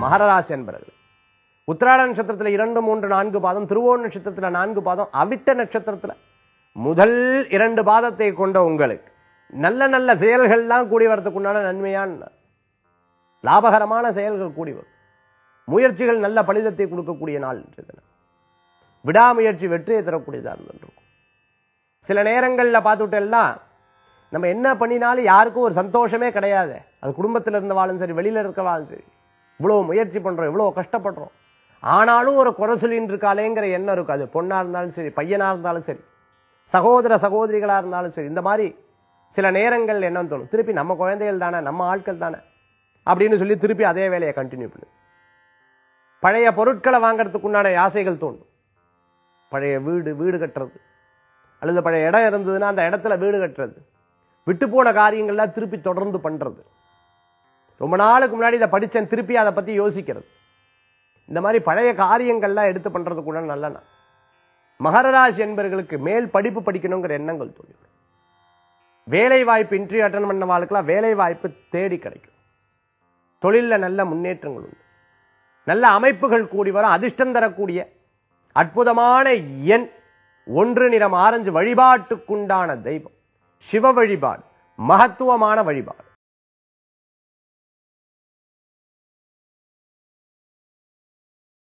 மகர ராசி என்பவர்கள் உத்திராட நட்சத்திரத்துல 2, 3, 4 பாதம், திருவோண நட்சத்திரத்துல 4 பாதம், அவிட்ட நட்சத்திரத்துல முதல் 2 பாதத்தை கொண்ட உங்களுக்கு நல்ல நல்ல செயல்கள்லாம் கூடி வரதுக்கு உண்டான நன்மையான லாபகரமான செயல்கள் கூடி வரும். முயற்சிகள் நல்ல பலிதத்தை கொடுக்கக்கூடிய நாள். விடாமுயற்சி வெற்றியை தரக்கூடியதாக இருந்திருக்கும். சில நேரங்களில் பார்த்துட்டேன்னா நம்ம என்ன பண்ணினாலும் யாருக்கும் ஒரு சந்தோஷமே கிடையாது. அது குடும்பத்தில் இருந்தவாளும் சரி, வெளியில இருக்கவாளும் சரி, இவ்வளவு முயற்சி பண்றோம், இவ்வளவு கஷ்டப்படுறோம், ஆனாலும் ஒரு குறை சொல்லின்னு இருக்காளேங்கிற எண்ணம் இருக்கும். அது பொண்ணா இருந்தாலும் சரி, பையனா இருந்தாலும் சரி, சகோதர சகோதரிகளா இருந்தாலும் சரி, இந்த மாதிரி சில நேரங்கள் எண்ணம் தோணும். திருப்பி நம்ம குழந்தைகள் தானே, நம்ம ஆட்கள் தானே அப்படின்னு சொல்லி திருப்பி அதே வேலையை கண்டினியூ பண்ணு. பழைய பொருட்களை வாங்கறதுக்கு உண்டான ஆசைகள் தோணும். பழைய வீடு கட்டுறது, அல்லது பழைய இடம் இருந்ததுன்னா அந்த இடத்துல வீடு கட்டுறது, விட்டு போன காரியங்கள்லாம் திருப்பி தொடர்ந்து பண்றது, ரொம்ப நாளுக்கு முன்னாடி இதை படிச்சேன் திருப்பி அதை பத்தி யோசிக்கிறது, இந்த மாதிரி பழைய காரியங்கள்லாம் எடுத்து பண்றது கூட நல்ல நாள். மகர ராசி என்பவர்களுக்கு மேல் படிப்பு படிக்கணுங்கிற எண்ணங்கள் தோணும். வேலை வாய்ப்பு இன்டர்வியூ அட்டன் பண்ண வாழ்க்கெல்லாம் வேலை வாய்ப்பு தேடி கிடைக்கும். தொழில நல்ல முன்னேற்றங்கள் உண்டு. நல்ல அமைப்புகள் கூடி வரும். அதிர்ஷ்டம் தரக்கூடிய அற்புதமான எண் 1, நிறம் ஆரஞ்சு. வழிபாட்டுக்குண்டான தெய்வம் சிவ வழிபாடு, மகத்துவமான வழிபாடு.